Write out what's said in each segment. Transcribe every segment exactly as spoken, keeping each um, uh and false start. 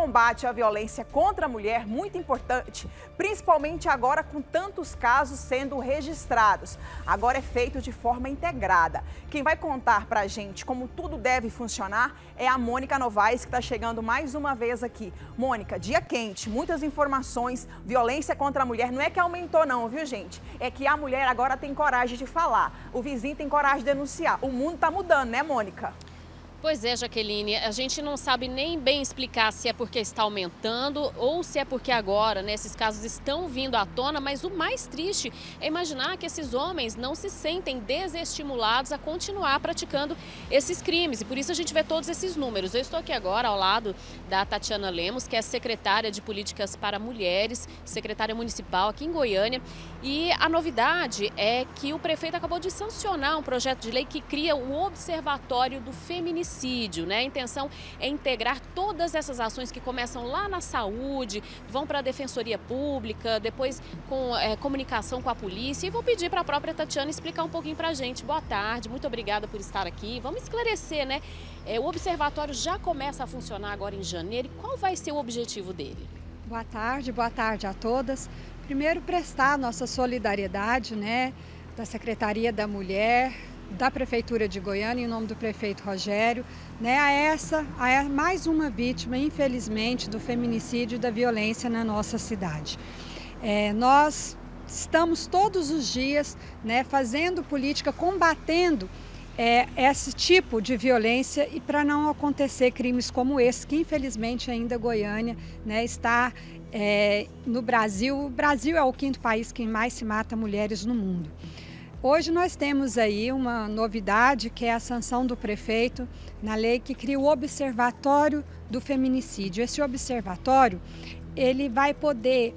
combate à violência contra a mulher muito importante, principalmente agora com tantos casos sendo registrados. Agora é feito de forma integrada. Quem vai contar pra gente como tudo deve funcionar é a Mônica Novaes, que está chegando mais uma vez aqui. Mônica, dia quente, muitas informações, violência contra a mulher, não é que aumentou não, viu gente? É que a mulher agora tem coragem de falar, o vizinho tem coragem de denunciar. O mundo está mudando, né, Mônica? Pois é, Jaqueline, a gente não sabe nem bem explicar se é porque está aumentando ou se é porque agora, né, esses casos estão vindo à tona, mas o mais triste é imaginar que esses homens não se sentem desestimulados a continuar praticando esses crimes e por isso a gente vê todos esses números. Eu estou aqui agora ao lado da Tatiana Lemos, que é secretária de Políticas para Mulheres, secretária municipal aqui em Goiânia, e a novidade é que o prefeito acabou de sancionar um projeto de lei que cria o Observatório do Feminicídio. Né? A intenção é integrar todas essas ações que começam lá na saúde, vão para a Defensoria Pública, depois com é, comunicação com a polícia. E vou pedir para a própria Tatiana explicar um pouquinho para a gente. Boa tarde, muito obrigada por estar aqui. Vamos esclarecer, né? É, o observatório já começa a funcionar agora em janeiro. E qual vai ser o objetivo dele? Boa tarde, boa tarde a todas. Primeiro, prestar nossa solidariedade, né, da Secretaria da Mulher, da Prefeitura de Goiânia, em nome do prefeito Rogério, né, a essa, a mais uma vítima, infelizmente, do feminicídio e da violência na nossa cidade. É, nós estamos todos os dias, né, fazendo política, combatendo é, esse tipo de violência e para não acontecer crimes como esse, que infelizmente ainda Goiânia, né, está é, no Brasil. O Brasil é o quinto país que mais se mata mulheres no mundo. Hoje nós temos aí uma novidade, que é a sanção do prefeito na lei que cria o Observatório do Feminicídio. Esse observatório, ele vai poder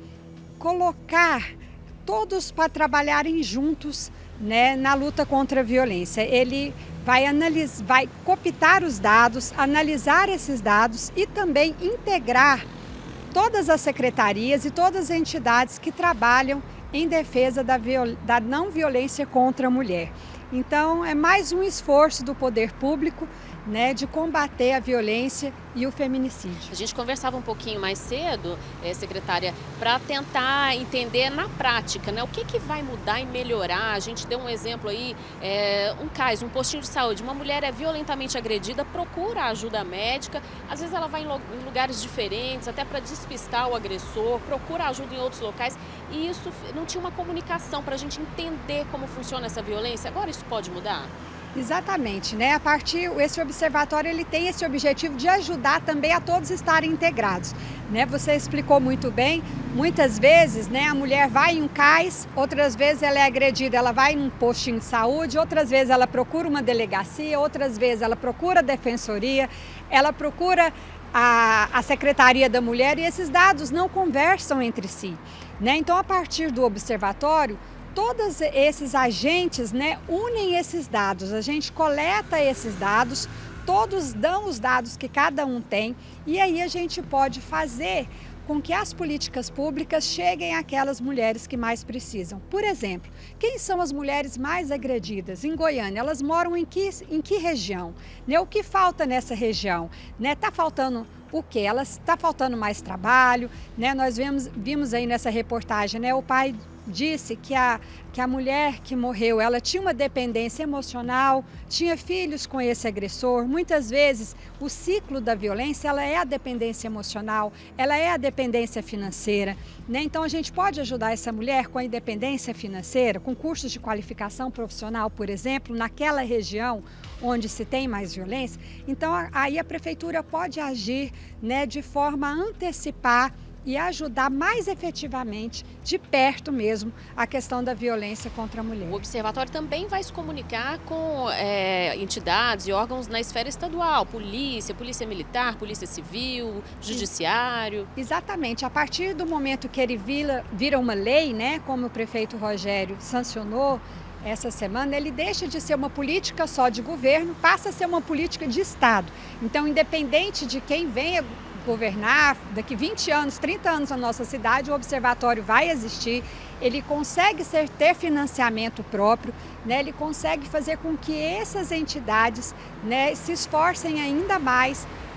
colocar todos para trabalharem juntos, né, na luta contra a violência. Ele vai analisar, vai copiar os dados, analisar esses dados e também integrar todas as secretarias e todas as entidades que trabalham em defesa da, da não violência contra a mulher. Então, é mais um esforço do poder público, né, de combater a violência e o feminicídio. A gente conversava um pouquinho mais cedo, eh, secretária, para tentar entender na prática, né, o que, que vai mudar e melhorar. A gente deu um exemplo aí, é, um caso, um postinho de saúde, uma mulher é violentamente agredida, procura ajuda médica, às vezes ela vai em, em lugares diferentes, até para despistar o agressor, procura ajuda em outros locais, e isso não tinha uma comunicação para a gente entender como funciona essa violência. Agora isso pode mudar? Exatamente, né? A partir, esse observatório ele tem esse objetivo de ajudar também a todos estarem integrados, né? Você explicou muito bem, muitas vezes, né, a mulher vai em um cais, outras vezes ela é agredida, ela vai num postinho de saúde, outras vezes ela procura uma delegacia, outras vezes ela procura a defensoria, ela procura a, a Secretaria da Mulher e esses dados não conversam entre si, né? Então, a partir do observatório, todos esses agentes, né, unem esses dados, a gente coleta esses dados, todos dão os dados que cada um tem e aí a gente pode fazer com que as políticas públicas cheguem àquelas mulheres que mais precisam. Por exemplo, quem são as mulheres mais agredidas em Goiânia? Elas moram em que, em que região? Né? O que falta nessa região? Né? Tá faltando o quê? Elas está faltando mais trabalho, né? Nós vimos, vimos aí nessa reportagem, né, o pai disse que a, que a mulher que morreu, ela tinha uma dependência emocional, tinha filhos com esse agressor. Muitas vezes o ciclo da violência, ela é a dependência emocional, ela é a dependência financeira, né? Então a gente pode ajudar essa mulher com a independência financeira, com cursos de qualificação profissional, por exemplo, naquela região onde se tem mais violência. Então aí a prefeitura pode agir, né, de forma a antecipar e ajudar mais efetivamente, de perto mesmo, a questão da violência contra a mulher. O observatório também vai se comunicar com é, entidades e órgãos na esfera estadual, polícia, polícia militar, polícia civil, judiciário. Exatamente. A partir do momento que ele vira, vira uma lei, né, como o prefeito Rogério sancionou essa semana, ele deixa de ser uma política só de governo, passa a ser uma política de Estado. Então, independente de quem venha governar, daqui vinte anos, trinta anos na nossa cidade, o observatório vai existir, ele consegue ser, ter financiamento próprio, né, ele consegue fazer com que essas entidades, né, se esforcem ainda mais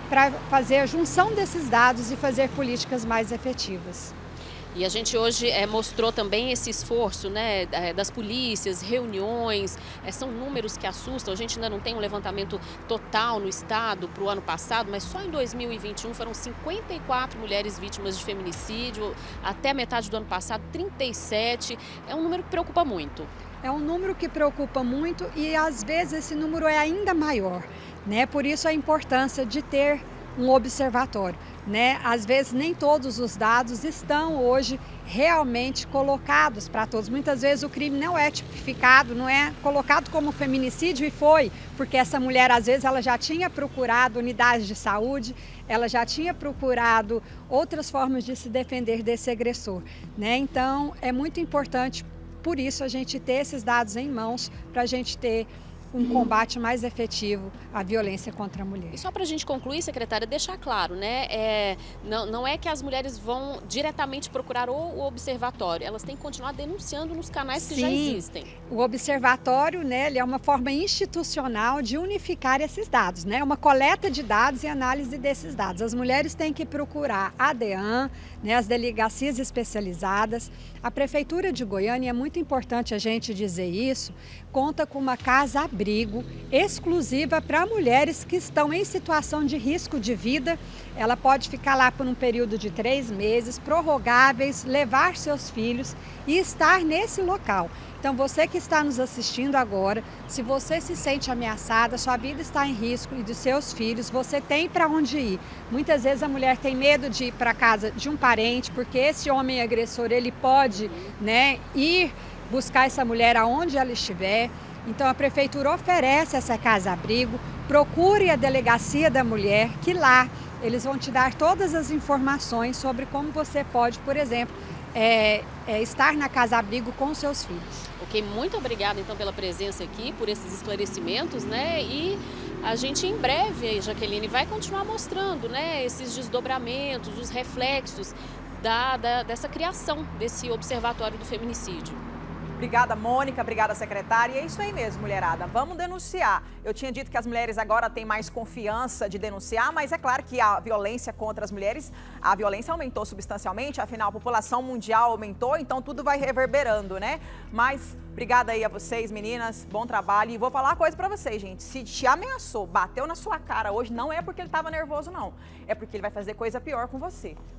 para fazer a junção desses dados e fazer políticas mais efetivas. E a gente hoje é, mostrou também esse esforço, né, das polícias, reuniões, é, são números que assustam. A gente ainda não tem um levantamento total no estado para o ano passado, mas só em dois mil e vinte e um foram cinquenta e quatro mulheres vítimas de feminicídio, até metade do ano passado trinta e sete, é um número que preocupa muito. É um número que preocupa muito e às vezes esse número é ainda maior, né? Por isso a importância de ter um observatório, né? Às vezes nem todos os dados estão hoje realmente colocados para todos. Muitas vezes o crime não é tipificado, não é colocado como feminicídio e foi, porque essa mulher às vezes ela já tinha procurado unidades de saúde, ela já tinha procurado outras formas de se defender desse agressor, né? Então é muito importante, por isso, a gente ter esses dados em mãos para a gente ter um combate mais efetivo à violência contra a mulher. E só para a gente concluir, secretária, deixar claro, né? É, não, não é que as mulheres vão diretamente procurar o, o observatório, elas têm que continuar denunciando nos canais Sim, que já existem. O observatório, né, ele é uma forma institucional de unificar esses dados, né? Uma coleta de dados e análise desses dados. As mulheres têm que procurar a DEAN, né, as delegacias especializadas. A Prefeitura de Goiânia, é muito importante a gente dizer isso, conta com uma casa-abrigo exclusiva para mulheres que estão em situação de risco de vida. Ela pode ficar lá por um período de três meses, prorrogáveis, levar seus filhos e estar nesse local. Então, você que está nos assistindo agora, se você se sente ameaçada, sua vida está em risco e de seus filhos, você tem para onde ir. Muitas vezes a mulher tem medo de ir para casa de um parente, porque esse homem agressor, ele pode, né, ir buscar essa mulher aonde ela estiver. Então, a Prefeitura oferece essa casa-abrigo, procure a Delegacia da Mulher, que lá eles vão te dar todas as informações sobre como você pode, por exemplo, É, é estar na casa-abrigo com seus filhos. Ok, muito obrigada então pela presença aqui, por esses esclarecimentos, né? E a gente em breve, Jaqueline, vai continuar mostrando, né, esses desdobramentos, os reflexos da, da, dessa criação desse observatório do feminicídio. Obrigada, Mônica. Obrigada, secretária. E é isso aí mesmo, mulherada. Vamos denunciar. Eu tinha dito que as mulheres agora têm mais confiança de denunciar, mas é claro que a violência contra as mulheres, a violência aumentou substancialmente, afinal a população mundial aumentou, então tudo vai reverberando, né? Mas obrigada aí a vocês, meninas. Bom trabalho. E vou falar uma coisa pra vocês, gente. Se te ameaçou, bateu na sua cara hoje, não é porque ele estava nervoso, não. É porque ele vai fazer coisa pior com você.